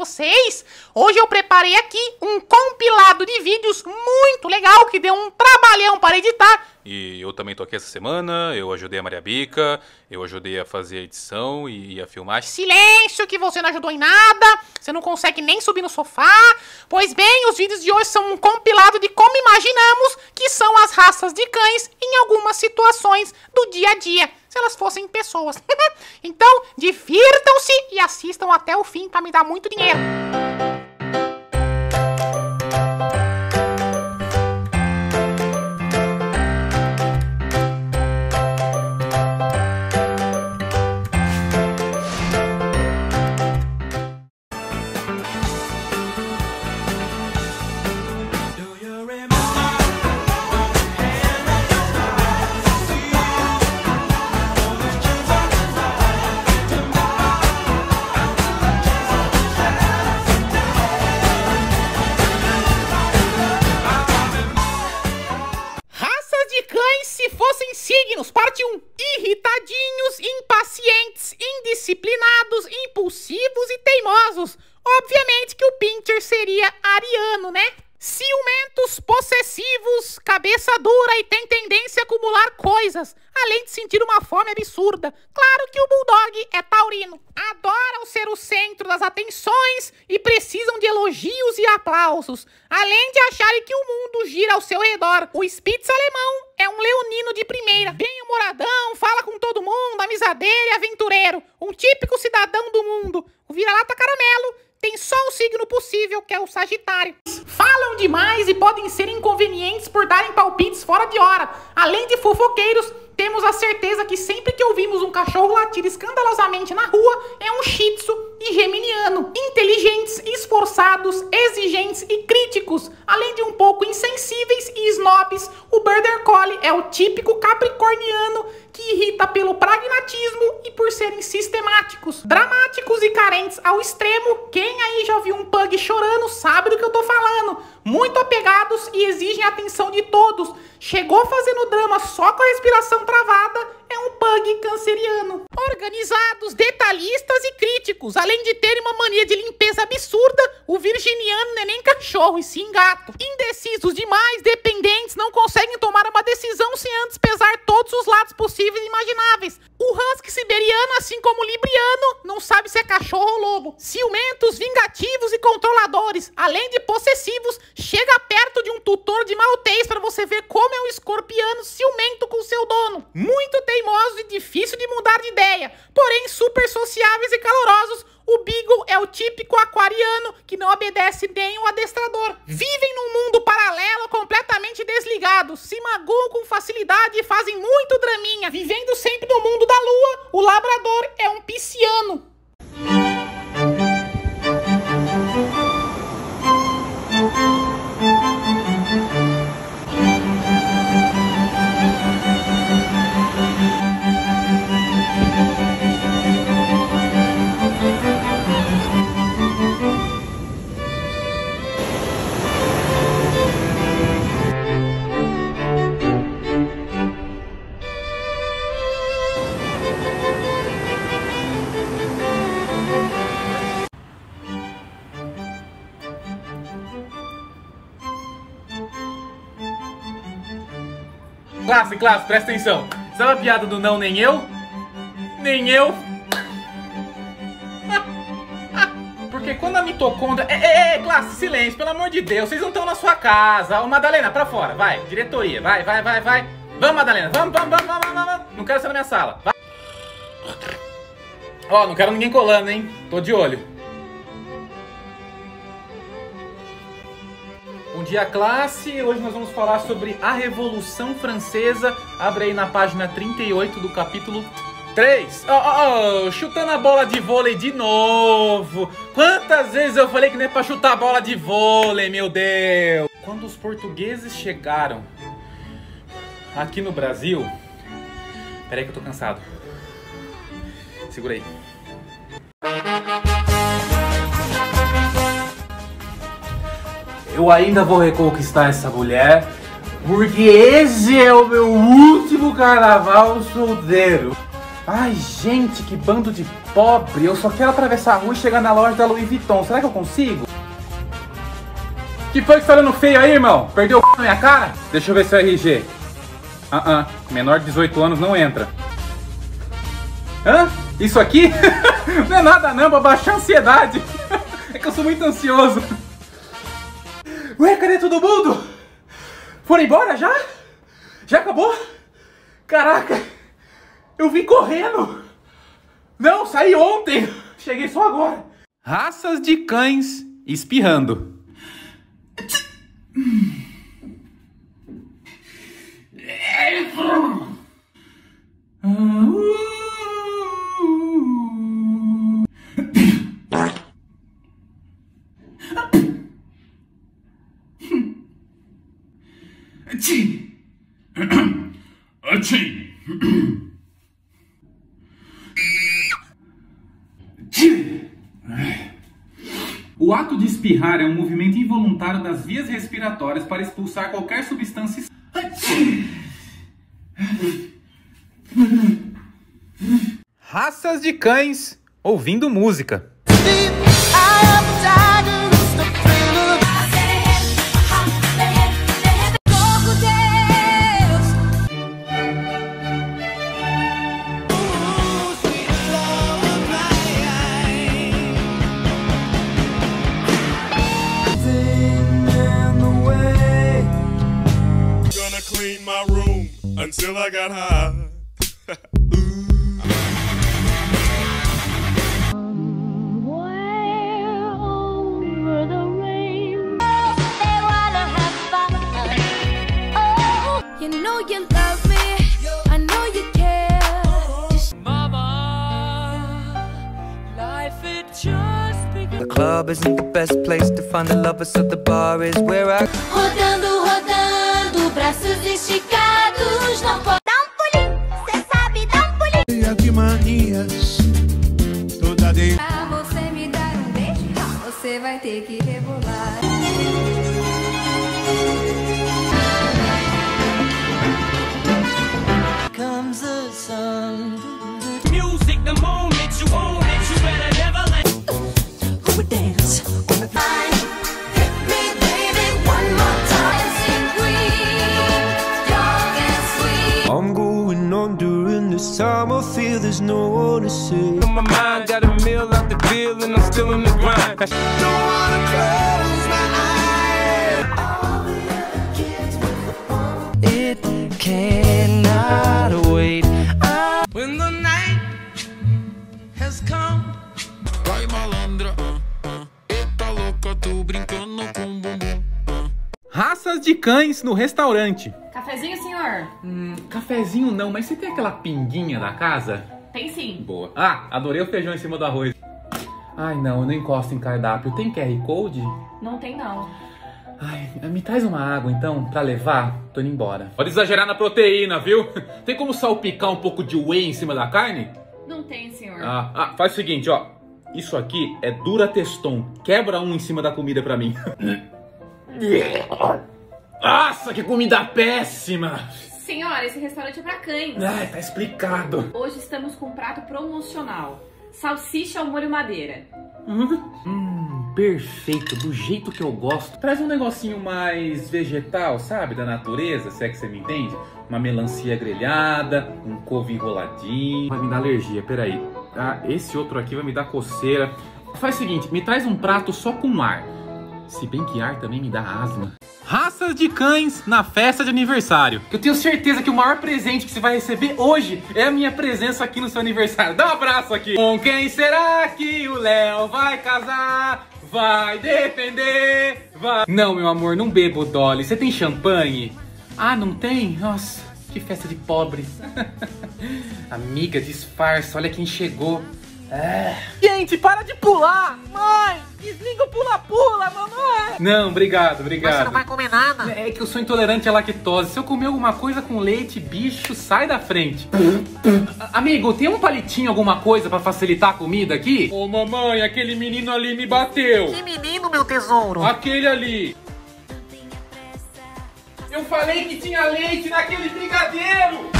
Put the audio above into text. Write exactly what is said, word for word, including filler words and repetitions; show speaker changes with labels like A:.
A: vocês? Hoje eu preparei aqui um compilado de vídeos muito legal que deu um trabalhão para editar.
B: E eu também tô aqui essa semana, eu ajudei a Maria Bica, eu ajudei a fazer a edição e a filmagem.
A: Silêncio, que você não ajudou em nada, você não consegue nem subir no sofá. Pois bem, os vídeos de hoje são um compilado de como imaginamos que são as raças de cães em algumas situações do dia a dia, se elas fossem pessoas. Então, divirtam-se e assistam até o fim para me dar muito dinheiro. Signos, parte um. Irritadinhos, impacientes, indisciplinados, impulsivos e teimosos. Obviamente que o Pinscher seria ariano, né? Ciumentos, possessivos, cabeça dura e tem tendência a acumular coisas, além de sentir uma fome absurda. Claro que o Bulldog é taurino. Adoram ser o centro das atenções e precisam de elogios e aplausos, além de acharem que o mundo gira ao seu redor. O Spitz alemão é um leonino de primeira, bem-humoradão, fala com todo mundo, amizadeiro e aventureiro. Um típico cidadão do mundo. O vira-lata caramelo tem só um signo possível, que é o Sagitário. Falam demais e podem ser inconvenientes por darem palpites fora de hora. Além de fofoqueiros, temos a certeza que sempre que ouvimos um cachorro latir escandalosamente na rua, é um Shih Tzu e geminiano. Inteligentes, esforçados, exigentes e críticos, além de um pouco insensíveis e snobs, o Border Collie é o típico capricorniano que irrita pelo pragmatismo e por serem sistemáticos. Dramáticos e carentes ao extremo, quem aí já viu um pug chorando sabe do que eu tô falando. Muito apegados e exigem a atenção de todos. Chegou fazendo drama só com a respiração travada, é um pug canceriano. Organizados, detalhistas e críticos, além de terem uma mania de limpeza absurda, o virginiano não é nem cachorro e sim gato. Indecisos demais, dependentes, não conseguem tomar uma decisão sem antes pesar todos os lados possíveis e imagináveis. O husky siberiano, assim como o libriano, não sabe se é cachorro ou lobo. Ciumentos, vingativos e controladores, além de possessivos, chega perto de um tutor de maltês para você ver como é um escorpiano ciumento com seu dono. Muito teimosos e difícil de mudar de ideia, porém super sociáveis e calorosos. O Beagle é o típico aquariano que não obedece nem o adestrador. Vivem num mundo paralelo completamente desligados, se magoam com facilidade e fazem muito draminha. Vivendo sempre no mundo da lua, o labrador é um pisciano.
C: Classe, classe, presta atenção. Sabe a piada do não nem eu? Nem eu. Porque quando a mitocôndria... É, é, é, classe, silêncio, pelo amor de Deus. Vocês não estão na sua casa. Ô, Madalena, pra fora, vai. Diretoria, vai, vai, vai, vai. Vamos, Madalena, vamos, vamos, vamos, vamos, vamos. Não quero ser na minha sala. Vai. Ó, não quero ninguém colando, hein. Tô de olho. Bom dia, classe! Hoje nós vamos falar sobre a Revolução Francesa. Abre aí na página trinta e oito do capítulo três. Oh, oh, oh, chutando a bola de vôlei de novo. Quantas vezes eu falei que não é pra chutar a bola de vôlei, meu Deus! Quando os portugueses chegaram aqui no Brasil... Peraí que eu tô cansado. Segura aí. Eu ainda vou reconquistar essa mulher, porque esse é o meu último carnaval solteiro. Ai, gente, que bando de pobre. Eu só quero atravessar a rua e chegar na loja da Louis Vuitton. Será que eu consigo? Que foi que você tá olhando feio aí, irmão? Perdeu o c... na minha cara? Deixa eu ver seu R G. Ah, uh -uh. Menor de dezoito anos não entra. Hã? Isso aqui? Não é nada não, pra baixar a ansiedade. É que eu sou muito ansioso. Ué, cadê todo mundo? Foram embora já? Já acabou? Caraca, eu vim correndo. Não, saí ontem. Cheguei só agora. Raças de cães espirrando. O ato de espirrar é um movimento involuntário das vias respiratórias para expulsar qualquer substância. Raças de cães ouvindo música.
D: Clean my room until I got high.
E: You know you love me, I know you care. Mama, life it just began.
F: The club isn't the best place to find the lovers, so the bar is where I.
E: Rodando, rodando, braços esticados, não pode. Dá um pulinho, cê sabe, dá um pulinho.
D: De manias, toda de.
E: Pra você me dar um beijo, você vai ter que rebolar.
F: Comes the sun.
G: Music, the moment you own it, you better never let.
F: Who would dance on the
E: Fine, hit me, baby, one more time. Sing queen, young and sweet.
F: I'm going on during this time. I feel there's no one to see.
G: My mind got a meal out the deal, and I'm still in the grind.
F: Don't wanna close my eyes. It cannot wait.
G: When the night has come.
D: Vai malandra, uh, uh. Eita louca, tô brincando com bumbum. Uh.
C: Raças de cães no restaurante.
H: Cafezinho, senhor?
C: Hum, cafezinho não, mas você tem aquela pinguinha da casa?
H: Tem sim.
C: Boa. Ah, adorei o feijão em cima do arroz. Ai, não, eu não encosto em cardápio. Tem Q R Code?
H: Não tem, não.
C: Ai, me traz uma água então, pra levar. Tô indo embora. Pode exagerar na proteína, viu? Tem como salpicar um pouco de whey em cima da carne?
H: Não tem, senhor.
C: Ah, ah, faz o seguinte, ó. Isso aqui é Durateston. Quebra um em cima da comida pra mim. Nossa, que comida péssima!
H: Senhora, esse restaurante é pra cães.
C: Ai, tá explicado.
H: Hoje estamos com um prato promocional. Salsicha ao molho madeira.
C: Hum, perfeito, do jeito que eu gosto. Traz um negocinho mais vegetal, sabe? Da natureza, se é que você me entende. Uma melancia grelhada, um couve enroladinho. Vai me dar alergia, peraí. Ah, esse outro aqui vai me dar coceira. Faz o seguinte, me traz um prato só com ar. Se bem que ar também me dá asma. Raças de cães na festa de aniversário. Eu tenho certeza que o maior presente que você vai receber hoje é a minha presença aqui no seu aniversário. Dá um abraço aqui. Com quem será que o Léo vai casar? Vai defender? Vai... Não, meu amor, não bebo, Dolly. Você tem champanhe? Ah, não tem? Nossa, que festa de pobre. Amiga, disfarça. Olha quem chegou. É. Gente, para de pular! Mãe, desliga o pula-pula, mamãe! Não, obrigado, obrigado.
A: Mas você não vai comer nada?
C: É que eu sou intolerante à lactose. Se eu comer alguma coisa com leite, bicho, sai da frente. Amigo, tem um palitinho, alguma coisa pra facilitar a comida aqui? Ô, mamãe, aquele menino ali me bateu.
A: Que menino, meu tesouro?
C: Aquele ali. Eu falei que tinha leite naquele brigadeiro!